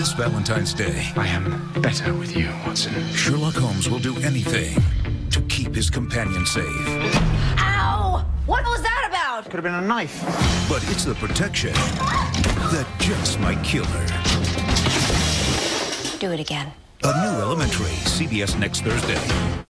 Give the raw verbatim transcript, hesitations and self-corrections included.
This Valentine's Day, I am better with you, Watson. Sherlock Holmes will do anything to keep his companion safe. Ow! What was that about? Could have been a knife. But it's the protection that just might kill her. Do it again. A new Elementary, C B S next Thursday.